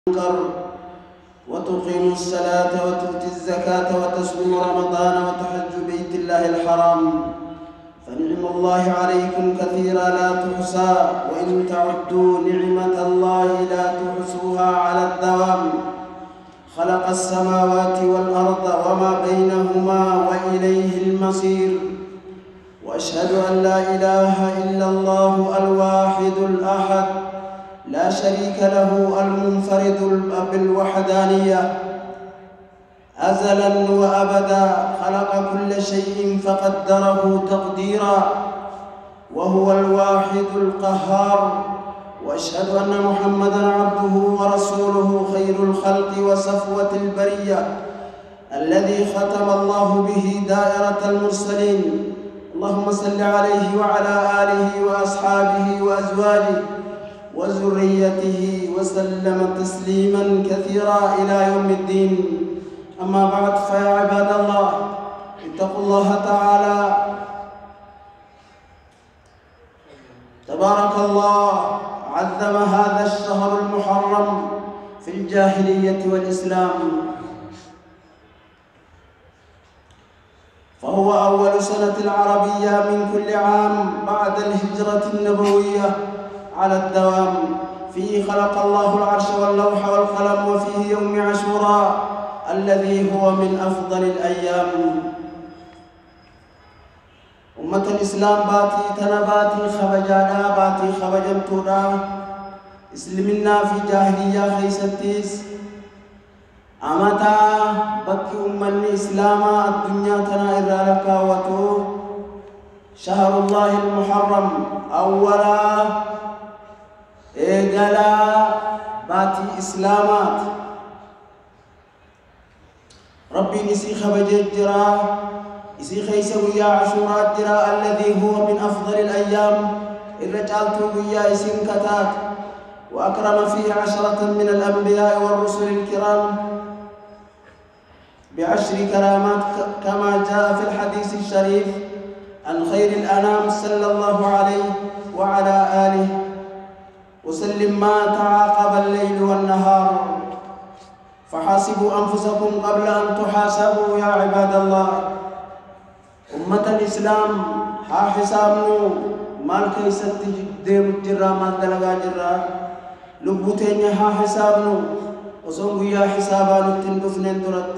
المنكر وتقيم الصلاة وتؤتي الزكاة وتصوم رمضان وتحج بيت الله الحرام فنعم الله عليكم كثيرا لا تحصى وإن تعدوا نعمة الله لا تحصوها على الدوام خلق السماوات والأرض وما بينهما وإليه المصير وأشهد أن لا إله إلا الله الواحد الأحد لا شريك له المنفرد بالوحدانية أزلا وأبدا خلق كل شيء فقدره تقديرا وهو الواحد القهار وأشهد أن محمدًا عبده ورسوله خير الخلق وصفوة البرية الذي ختم الله به دائرة المرسلين اللهم صل عليه وعلى آله وأصحابه وأزواجه وذريته وسلم تسليما كثيرا إلى يوم الدين أما بعد فيا عباد الله اتقوا الله تعالى تبارك الله عظم هذا الشهر المحرم في الجاهلية والإسلام فهو أول سنة العربية من كل عام بعد الهجرة النبوية على الدوام فيه خلق الله العرش واللوح والقلم وفيه يوم عاشوراء الذي هو من أفضل الأيام أمة الإسلام باتي تنباتي خبجانا باتي خبجمتونا إسلمنا في جاهلية خيستيس أمتا بكي أمني إسلاما الدنيا تنا إرالك وتو شهر الله المحرم أولا إيقالا باتي إسلامات ربي نسي خبجت جرا إسي خيسويا عاشوراء جرا الذي هو من أفضل الأيام الرجال توقيا إسين كتات وأكرم فيه 10 من الأنبياء والرسل الكرام ب10 كرامات كما جاء في الحديث الشريف عن خير الأنام صلى الله عليه وعلى آله وسلم ما تعاقب الليل والنهار فحاسبوا أنفسكم قبل أن تحاسبوا يا عباد الله أمة الإسلام ها حسابنو مال كيست ديم جرا مال دلغا جرا لبوتين ها حسابنو وصنغ يا حسابان تندفنين درت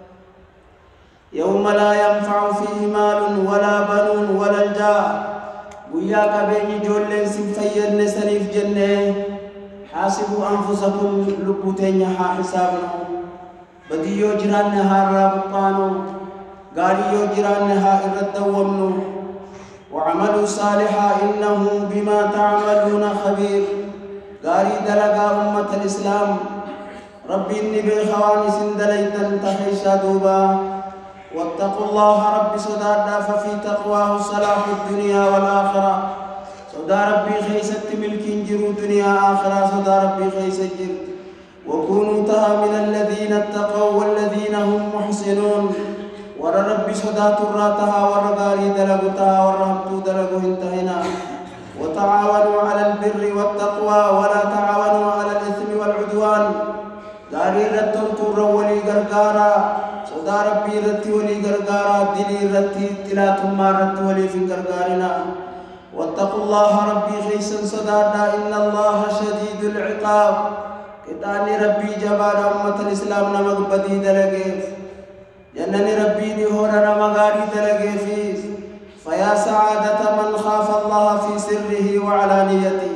يوم لا ينفع فيه مال ولا بنون ولا الجاه ويا كبيني جولين سنفير نسنيف جنة حاسبوا أنفسكم لبوتين ها حسابنو بديو جران هارا بقانو غاريو جران ها إردوامنو وعملوا صالحا إنه بما تعملون خبير غاري دلقا أمة الإسلام ربي النبي خواني سندليتا تخيشا دوبا واتقوا الله ربي صدادا ففي تقواه صلاح الدنيا والآخرة صدا ربي خيست ملكين جرو دنيا آخرة صدا ربي خيست جر وكونوا تها من الذين اتقوا والذين هم محسنون ور ربي صدا تراتها ورغاري دلقتها ورهبتو دلقو انتهنا وتعاونوا على البر والتقوى ولا تعاونوا على الإثم والعدوان غاري رتلتو رولي غرغارا صدا ربي رتي ولي غرغارا دلي رتي تلاتما رتي ولي في غرغارنا واتقوا الله ربي خيسا صدادا إن الله شديد العقاب كتاني ربي جبار أمة الإسلام نمقبدي دلقيف جنني ربي دهونا نمغاري دلقيفيس فيا سعادة من خاف الله في سره وعلانيته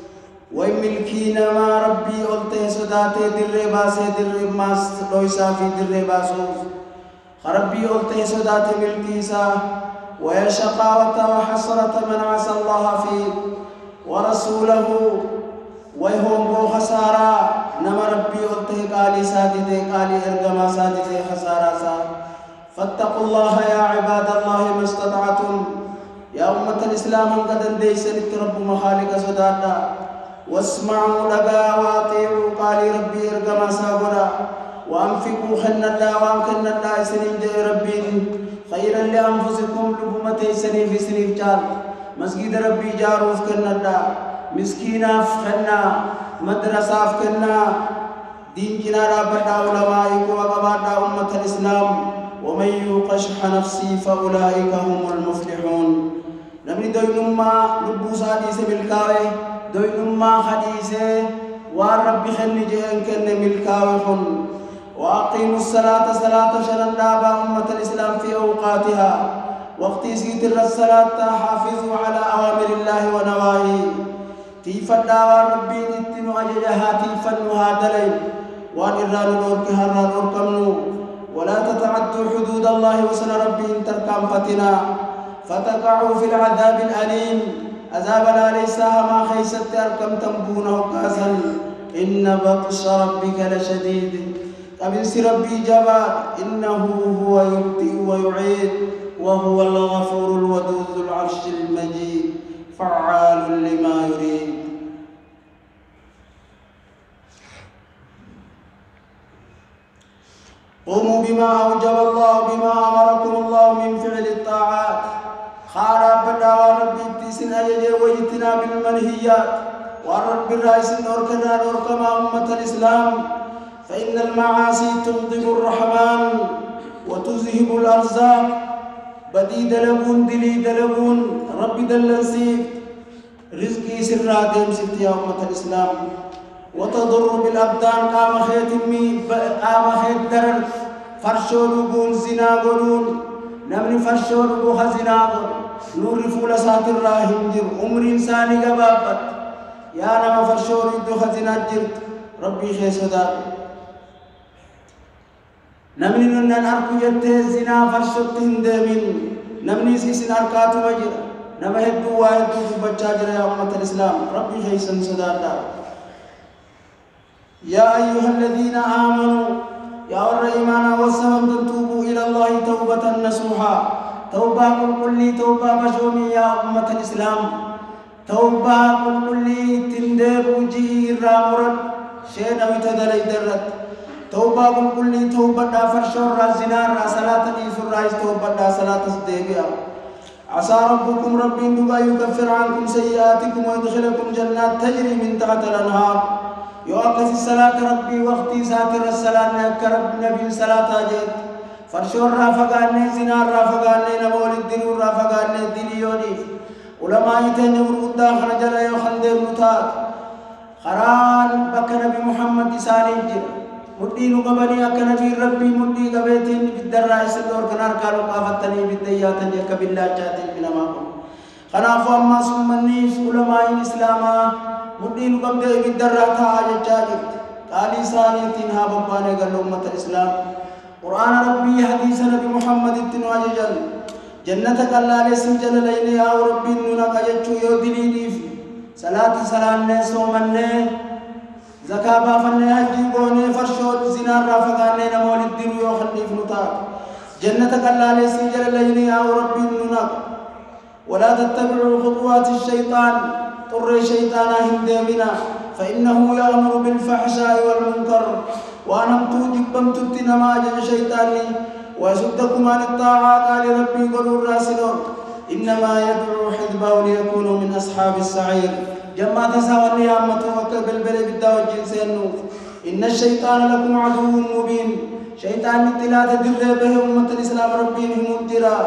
وملكين ما ربي قلته صداته در باسه در ماس دويسا في در باسوس ربي قلته صداته ملكيسا ويا شقاوة وحسرة من عسى الله فيه ورسوله ويهم بو خسارة نما ربي قلته قالي سادته قالي ارقما سادته خسارة سا فاتقوا الله يا عباد الله ما استطعتم يا أمة الإسلام قد انديسن رب مخالق صداتا واسمعوا لغا واطيعوا قالي ربي ارقما سابنا وانفقوا خندا وانكندا سنين جاء ربي خيرا لأنفسكم لبمتي سنين في سنين جال مسجد ربي جاروف كندا مسكينا فخنا مدرسة فكنا دين جنارا بدا علمائك وقبادا أمة الإسلام ومن يوق شح نفسه فأولئك هم المفلحون نمني دوينما لبوس حديث بالكاوي دوينما حديثه والرب خلي جهن كن ملكاوي وأقيموا الصلاة صلاة شرن دابا أمة الإسلام في أوقاتها وقت سيتر الصلاة حافظوا على أوامر الله ونواهيه تيفدا وربي نتنو أججها تيفنها دليل وان إران الأورك هران أوركمنو ولا تتعدوا حدود الله وسن ربي تركم فتنا فتقعوا في العذاب الأليم عذاب لا ليس ما خيست أركم تنبونه كاسل إن بطش ربك لشديد قبل ربي جبار إنه هو يبدئ ويعيد وهو الغفور الودود ذو العرش المجيد فعال لما يريد قوموا بما أوجب الله بما أمركم الله من فعل الطاعات خارب بدا وربي تسن أجج ويتنا بالمنهيات ورب الرئيس نوركنا نوركما أمة الإسلام فإن المعاصي تغضب الرحمن وتذهب الأرزاق بدي دلبون دلي دلبون رب دلنسيف رزقي سرات يمسك يا أمة الإسلام وتضر بالأبدان قام خيت درر فرشو لبون زنا قلون نمني فرشو لبوها زنا قل نور فول ساتر راهم جر عمر إنساني قبابت يا نما فرشو لبوها زنا جرت ربي خيسودا نمني ننن أركو جته زنا فرشو تندمين نمني سيسن أركاتو مجر نما هدو واحدو بچاجر يا أمة الإسلام ربي خيسن سودا يا أيها الذين آمنوا يا الرحمن والسلام توبوا إلى الله توبة نصوحا توبة كل توبة بشومي يا أمة الإسلام توبة كل تندب وجيه رامرد شينا وتدلي درت توبة كل توبة دافر شر زنا صلاة يسر رايس توبة دا صلاة سديبيا عسى ربكم ربي دبا يكفر عنكم سيئاتكم ويدخلكم جنات تجري من تحت الأنهار يوقف الصلاة ربي وقتي ساتر الصلاة نكرب نبي صلاة جد فرشور رافقاني زنا رافقاني نبول الدين رافقاني دليوني علماء يتنور قدام رجل يخند المتات خران بك نبي محمد ساني جر مدين قبني أك نبي ربي مدي قبيتين بالدراء سدور كنار كانوا قافتني بالديات يك بالله جاتين من أمامكم خنافوا أما سمنيش علماء الإسلام مدين قبل بالدراء تاج جاجت قالي ساني تنها بباني قال أمة الإسلام قرآن ربي حديث نبي محمد التنواج جل جنتك الله لسم جل ليني يا ربي نونك يجو يودلي ديف صلاة سلام صومني زكاة بافني حجي بوني فرشود زنار رافقاني نمول الدين يوخلني فنطاق جنتك الله لسم جل ليني يا ربي نونك ولا تتبعوا خطوات الشيطان طر شيطانا هندامنا فإنه يأمر بالفحشاء والمنكر وأنمت جبمت التنماج شيطاني ويصدكم عن الطاعات قال ربي قلوا الراسلون إنما يدعو حزبه ليكونوا من أصحاب السعير جمع تساوى يا أمة وكبل بلي بالدعوة الجنس النوف إن الشيطان لكم عدو مبين شيطان التلاة در به أمة الإسلام ربي هم الجراء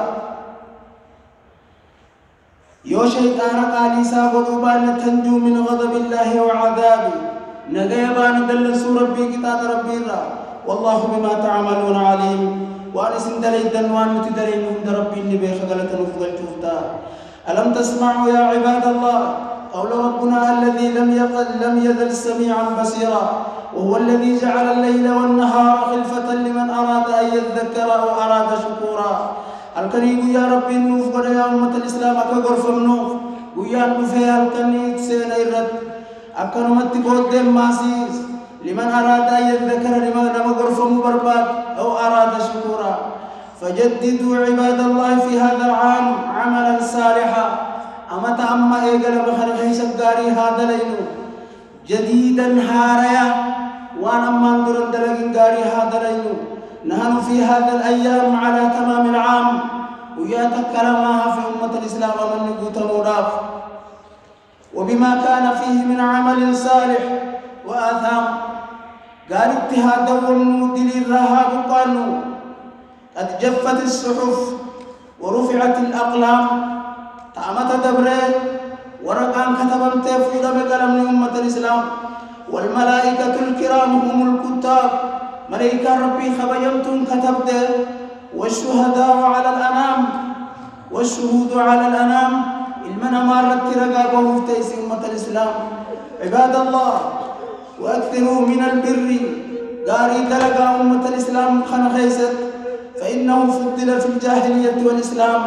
يو شيطان قال ساقوا بان تنجو من غضب الله وعذابه نغيبان دلسوا ربي كتاب ربي را والله بما تعملون عليم وانس دليل دنوان متدلين من ربي النبي خجلة نفضل شفتا ألم تسمعوا يا عباد الله قول ربنا الذي لم يزل سميعا بصيرا وهو الذي جعل الليل والنهار خلفة لمن أراد أن يذكر أو أراد شكورا الكريم يا ربي نوف قد يا أمة الإسلام أكبر فمنوف ويا نوفي الكنيت سينا الرد أكنمت بود ماسيس لمن أراد أن يذكر لمن نمغر فمبرباد أو أراد شكورا فجددوا عباد الله في هذا العام عملا صالحا أما تأمى إيقل بخرقه سبقاري هذا لينو جديدا هاريا وأنا منظر دلقين قاري هذا لينو نحن في هذا الأيام على تمام العام ويتكلمها في أمة الإسلام ومن نقوت مضاف وبما كان فيه من عمل صالح وآثام قال اتهاد والنودل الرهاب قانو قد جفت الصحف ورفعت الأقلام تامت دبره ورقان كتبمت فوضى بقلم لأمة الإسلام والملائكة الكرام هم الكتاب ملائكة ربي خبيمتم كتبت والشهداء على الأنام والشهود على الأنام المنا مارت رقابه في تيس أمة الإسلام عباد الله وأكثروا من البر قاري تلقى أمة الإسلام خنا خيست فإنه فضل في الجاهلية والإسلام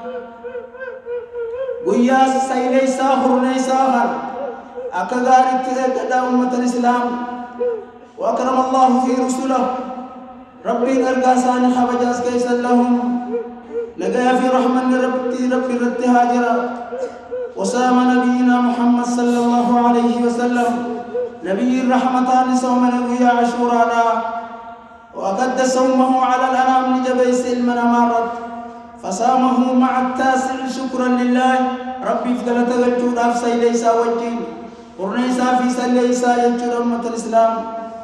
قياس سيلي ساخر نيساخر أكغاري تلقى أمة الإسلام وأكرم الله في رسله ربي نرقاسان خبجاز كيسا لهم لقيا في رحمن ربي رت هاجرا وسام نبينا محمد صلى الله عليه وسلم نبي الرحمتان صوم نبي عاشورانا وأكد صومه على الأنام لجبيس المنامارت فصامه مع التاسع شكرا لله ربي فدلت الجود أفسي ليس وجين ورنيسا في سليسا يجود أمة الإسلام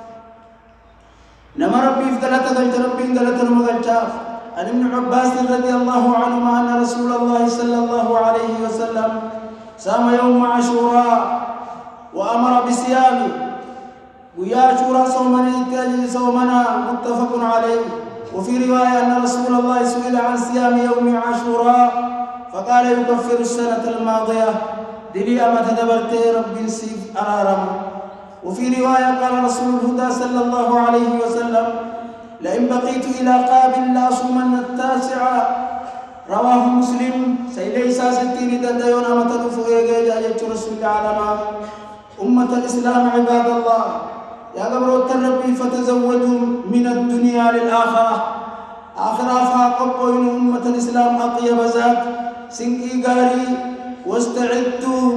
نما ربي فدلت الجود ربي فدلت المغلشاف عن ابن عباس رضي الله عنهما أن رسول الله صلى الله عليه وسلم صام يوم عاشوراء وأمر بصيامه ويا عاشوراء صومنا متفق عليه وفي رواية أن رسول الله سئل عن صيام يوم عاشوراء فقال يكفر السنة الماضية دلي أما تدبرت رب سيف أرارم وفي رواية قال رسول الهدى صلى الله عليه وسلم لئن بقيت إلى قابل لأصومن التاسعة رواه مسلم سيليسا ستين دديون متنفو إيجاج رسول العالم أمة الإسلام عباد الله يا قبر الربي فتزودوا من الدنيا للآخرة آخرة فاقبوا أمة الإسلام أطيب ذات سنكي قاري واستعدوا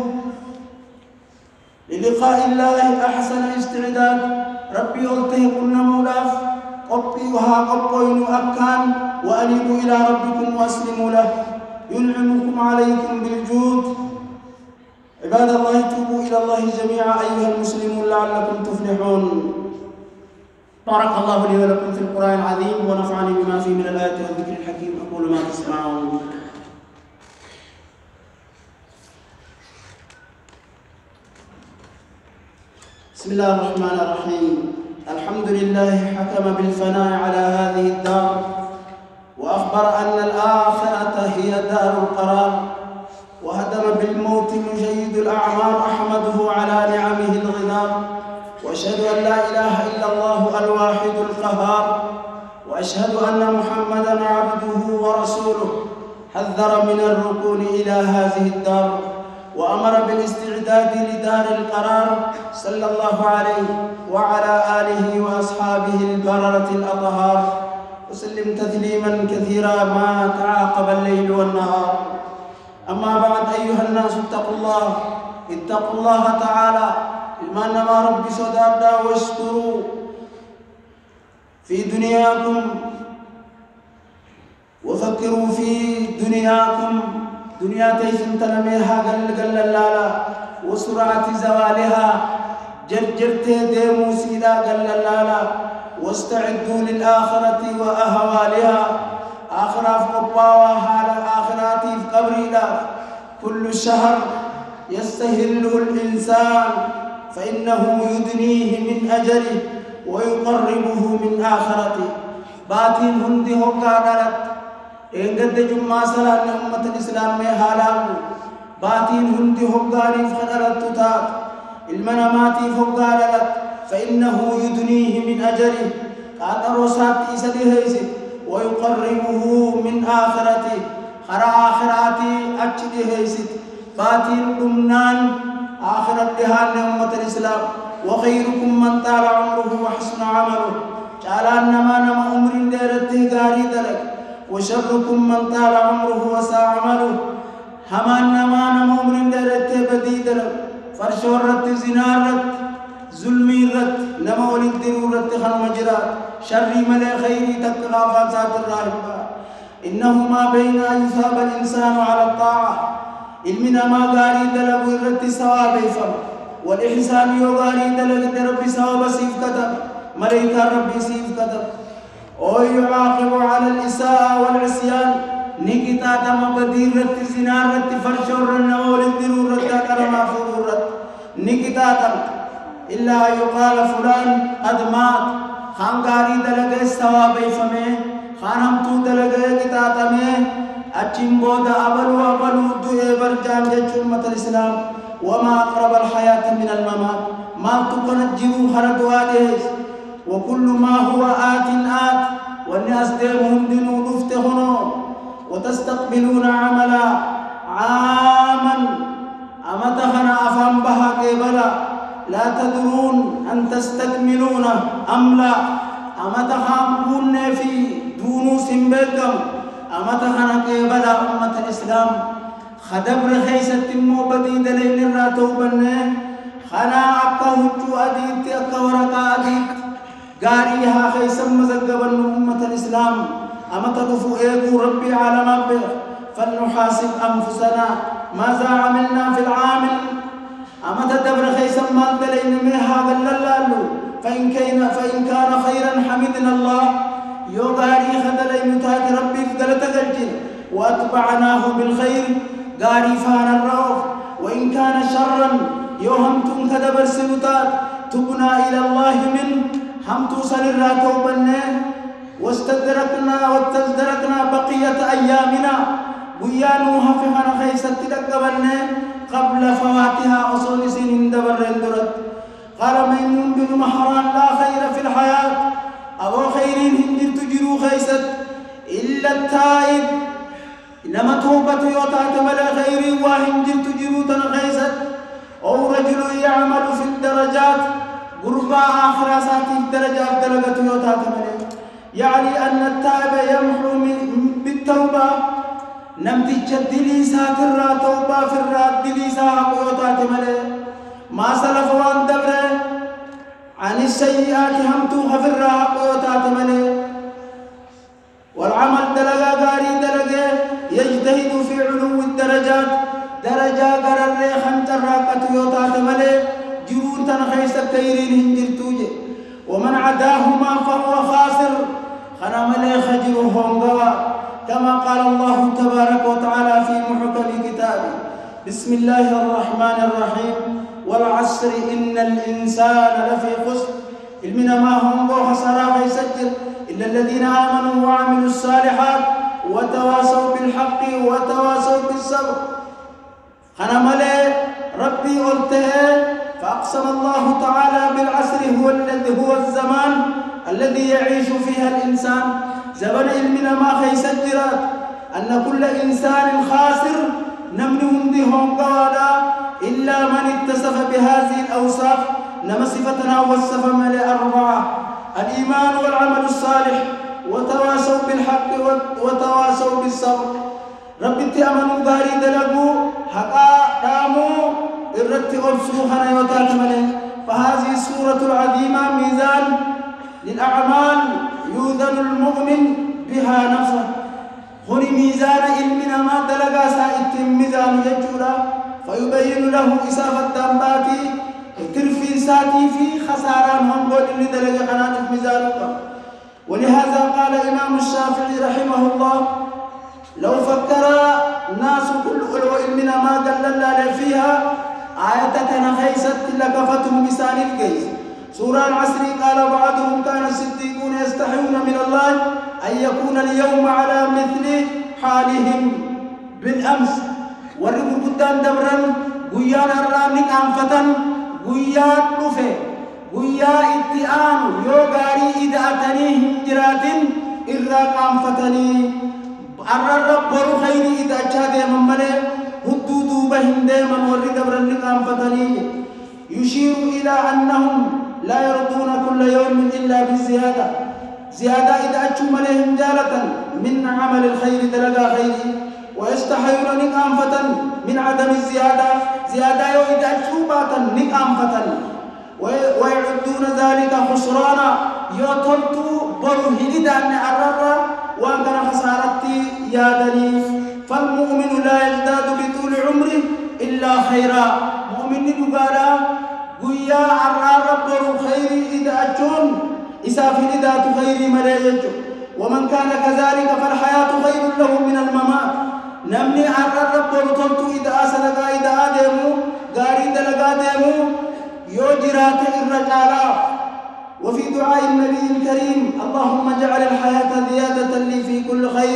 للقاء الله أحسن استعداد ربي ألته قلنا مولاف قبي وها قبوا أكان وأنيبوا إلى ربكم وأسلموا له ينعمكم عليكم بالجود عباد الله توبوا إلى الله جميعا أيها المسلمون لعلكم تفلحون بارك الله لي ولكم في القرآن العظيم ونفعني بما فيه من الآيات والذكر الحكيم أقول ما تسمعون بسم الله الرحمن الرحيم الحمد لله حكم بالفناء على هذه الدار وأخبر أن الآخرة هي دار القرار وهدم بالموت مجيد الأعمار أحمده على نعمه الغذار وأشهد أن لا إله إلا الله الواحد القهار وأشهد أن محمدًا عبده ورسوله حذر من الركون إلى هذه الدار وأمر بالاستعداد لدار القرار صلى الله عليه وعلى آله وأصحابه البررة الأطهار وسلم تسليمًا كثيرا ما تعاقب الليل والنهار أما بعد أيها الناس اتقوا الله تعالى إنما ربي صدادا واشكروا في دنياكم وفكروا في دنياكم دنيا تيسن تنميها قل اللالا وسرعة زوالها جرجرت ديمو سيدا قل اللالا واستعدوا للآخرة وأهوالها آخرة في قباوة حال آخرات في قبرنا كل شهر يستهله الإنسان فإنه يدنيه من أجله ويقربه من آخرته باتين هندي هقادرت إن قد جمع صلاة أمة الإسلام مهالام باتين هندي هقاري فقدرت تتاك المناماتي فقادرت فإنه يدنيه من أجله قادر وسات إسده هيسد ويقربه من آخرته خرا آخراتي أجده هيسد باتين دمنان آخرت لهان أمة الإسلام وخيركم من طال عمره وحسن عمله جعلان نما أمر ديرته غاري دلك وشركم من طال عمره وساء عمله همان نما أمر ديرته بدي دلك فرشورت زنارت ظلمي رت نما ولد رت خنم جرات شر ملا خيري تقغافا سات الراهبة إنه ما بين أن يثاب الإنسان على الطاعة علمنا ما غاري دلق الرت ثواب فم والإحسان يغاري دلق رب ثواب سيف كتب ملائكة ربي سيف كتب أو يعاقب على الإساءة والعصيان نكتا تم بديرة زنارة فرشور النول الدرورة كرما فرورة نكتا تم إلا يقال فلان قد مات خانقاري دلقى السوابي فمه خانمتو دلقى كتا تمه أجنبودا أبلو دوئي برجان جيش أمة الإسلام وما أقرب الحياة من الممات ما تقنجروا خردوانيس وكل ما هو آت والناس ديمهم دينوا نفتهنوا وتستقبلون عملا عاما أمتخنا أفهم بها قبلا لا تدرون أن تستكملون أم لا أمتخام كن في دونو سنبكم أمتخنا قبلا أمة الإسلام خدبر خيسة مو بديد لين الراتوبن خنا أكا هجو أديت أكا ورقا أديت غاريها خيسة مزقبن أمة الإسلام أما تدفو إيقو ربي على مبه فلنحاسب أنفسنا ماذا عملنا في العامل أما تدبر خيسا مال دلين ميها غلالو فإن كان خيرا حمدنا الله يغاري خدلين تات ربي فدلت الجن وأتبعناه بالخير غاري فانا الروح وإن كان شرا يوهمتم كدبر سلطات تبنا إلى الله من همتو سنراتو بنين واستدركنا بقية أيامنا ويانوها في خنا خيسة تدقبنا قبل فواتها أصول سنين دبر اندرت قال ميمون بن مهران لا خير في الحياة أبو خيرين هنجر تجروا خيسة إلا التائب إنما توبة يوتات ملا خير وهنجر تجروا تنخيسة أو رجل يعمل في الدرجات قربا آخر ساتي الدرجات دلقة يوتات ملا يعني أن التائب يمحو بالتوبة نمتج الدليسة ترى توبة في الرات دليسة حقوطات ملي ما سلف وان دبره عن السيئات همتوها في الرات حقوطات ملي والعمل دلقا غاري دلقا يجتهد في علو الدرجات درجة قرر خمتر راقة يوطات ملي جرون تنخيس التيرين هنجر توجه ومن عداهما فهو خاسر خنا ملي خجرهم قوى كما قال الله تبارك وتعالى في محكم كتابه بسم الله الرحمن الرحيم والعصر إن الإنسان لفي خسر المنا ما هم وخسراء يسجل إلا الذين آمنوا وعملوا الصالحات وتواصوا بالحق وتواصوا بالصبر خنا ملي ربي قلته فأقسم الله تعالى بالعصر هو الزمان الذي يعيش فيها الإنسان زمن علمنا ما خيسجرات أن كل إنسان خاسر نمنهم ديهم قوالا إلا من اتصف بهذه الأوصاف نما صفتنا والصفة ملء أربعة الإيمان والعمل الصالح وتواصوا بالحق وتواصوا بالصبر رب تأمنوا غاري دلقوا حقا راموا الرت أرسوخنا وتاتمنه فهذه السورة العظيمة ميزان للأعمال يوزن المؤمن بها نفسه هني ميزان علمنا ما دلقا سائت ميزان يجورا فيبين له إسافة دنباتي ترفي ساتي في خسارة هم قول اللي دلقا قناة ميزانك ولهذا قال إمام الشافعي رحمه الله لو فكر الناس كل علمنا ما دلل فيها آيتك نخيست لكفتهم بسان القيس سورة العصر قال بعضهم كان الصديقون يستحيون من الله أن يكون اليوم على مثل حالهم بالأمس ورقوا قدام دبرا قيان الرامك أنفتا قيان رفه قيا اتئان يوغاري إذا أتنيهم جرات إراق أنفتني الرب برو خير إذا أجاد ممالي هدودو بهم ديما ورق دبرا لك أنفتني يشير إلى أنهم لا يرضون كل يوم إلا بالزيادة زيادة إذا أجوا عليهم جالة من عمل الخير دلقا خير ويستحيون نقامفة من عدم الزيادة زيادة إذا أجوا باتا نقامفة ويعدون ذلك خسرانا يوتلتوا برهد أن أرر وأن خسارتي يادني فالمؤمن لا يزداد بطول عمره إلا خيرا مؤمن نقالا قويا عرار ربو خير إذا أجون إسافي ذات خير ملايج ومن كان كذلك فالحياة خير له من الممات نمني عرى الرب ورطلت إذا أسلقا إذا آدمو غاري دلقا ديمو يوجرات الرجالا وفي دعاء النبي الكريم اللهم اجعل الحياة زيادة لي في كل خير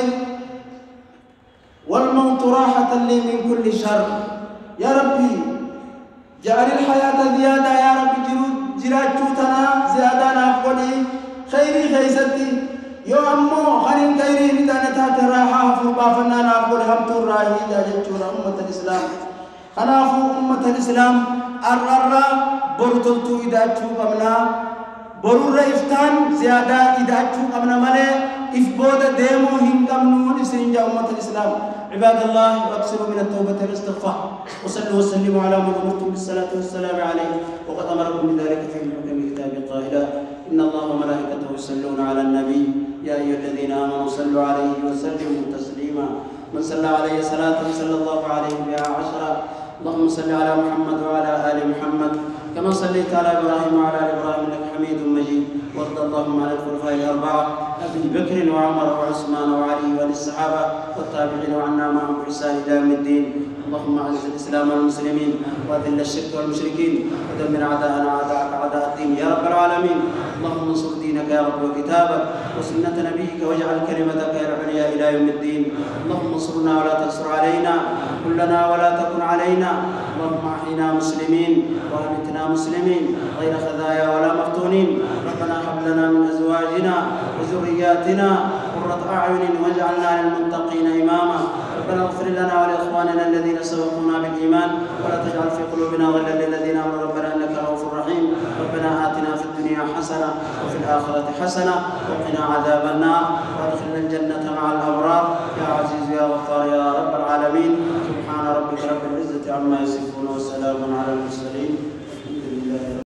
والموت راحة لي من كل شر يا ربي جعل الحياة زيادة يا ربي جراجوتنا زيادة نافقني خيري خيستي يو أمو خرين خيري ندانتها راحة فبافنا نافقل همتو راهي جاجتشورا أمة الإسلام خنافو أمة الإسلام أرر برطلتو إداتشو قمنا برور إفتان زيادة إداتشو قمنا ملي إفبود ديمو هنقمنون إسرنجا أمة الإسلام عباد الله واكثروا من التوبة والاستغفار وصلوا وسلموا على من أمرتم بالصلاة والسلام عليه وقد أمركم بذلك في محكم كتاب قائلا إن الله وملائكته يصلون على النبي يا أيها الذين آمنوا صلوا عليه وسلموا تسليما من صلى عليه صلاة صلى الله عليه بها عشرا اللهم صل على محمد وعلى آل محمد كما صليت على إبراهيم وعلى آل إبراهيم إنك حميد مجيد وارض اللهم عن الخلفاء الأربعة أبي بكر وعمر وعثمان وعلي وللصحابة والتابعين وعنا معهم بإحسان إلى يوم الدين اللهم أعز الإسلام والمسلمين وأذل الشرك والمشركين ودمر أعداءنا أعداءك أعداء الدين يا رب العالمين اللهم انصر دينك يا رب وكتابك وسنة نبيك واجعل كلمتك العليا إلى يوم الدين اللهم انصرنا ولا تنصر علينا كلنا ولا تكن علينا اللهم أحينا مسلمين وأمتنا مسلمين غير خزايا ولا مفتونين ربنا هب لنا من أزواجنا وذرياتنا قرة أعين واجعلنا للمتقين إماما ربنا اغفر لنا ولإخواننا الذين سبقونا بالإيمان ولا تجعل في قلوبنا غلا للذين آمنوا ربنا إنك رؤوف رحيم ربنا آتنا في الدنيا حسنة وفي الآخرة حسنة وقنا عذاب النار وادخلنا الجنة مع الأبرار يا عزيز يا غفار يا رب العالمين سبحان ربك رب العزة عما يصفون وسلام على المرسلين.